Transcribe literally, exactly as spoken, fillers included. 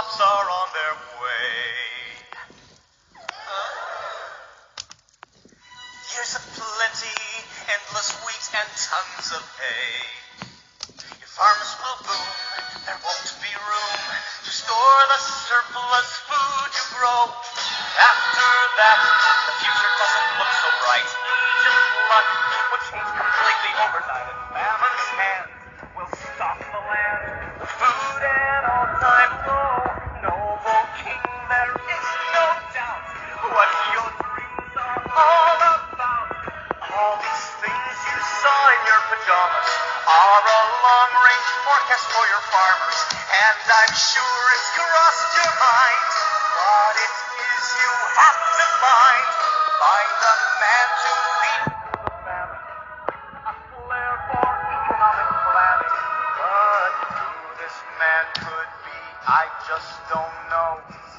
crops are on their way. Huh? Years of plenty, endless wheat and tons of hay. Your farms will boom, there won't be room to store the surplus food you grow. After that, the future doesn't look so bright. Egypt's luck will change completely overnight, and famine's hand will stop the land. The food at all time low. Noble king, there is no doubt what your dreams are all about. All these things you saw in your pajamas are a long-range forecast for your farmers, and I'm sure it's crossed your mind what it is you have to find. Find the man to lead through the famine, a flair for economic planning. But who this man could be, I just don't know.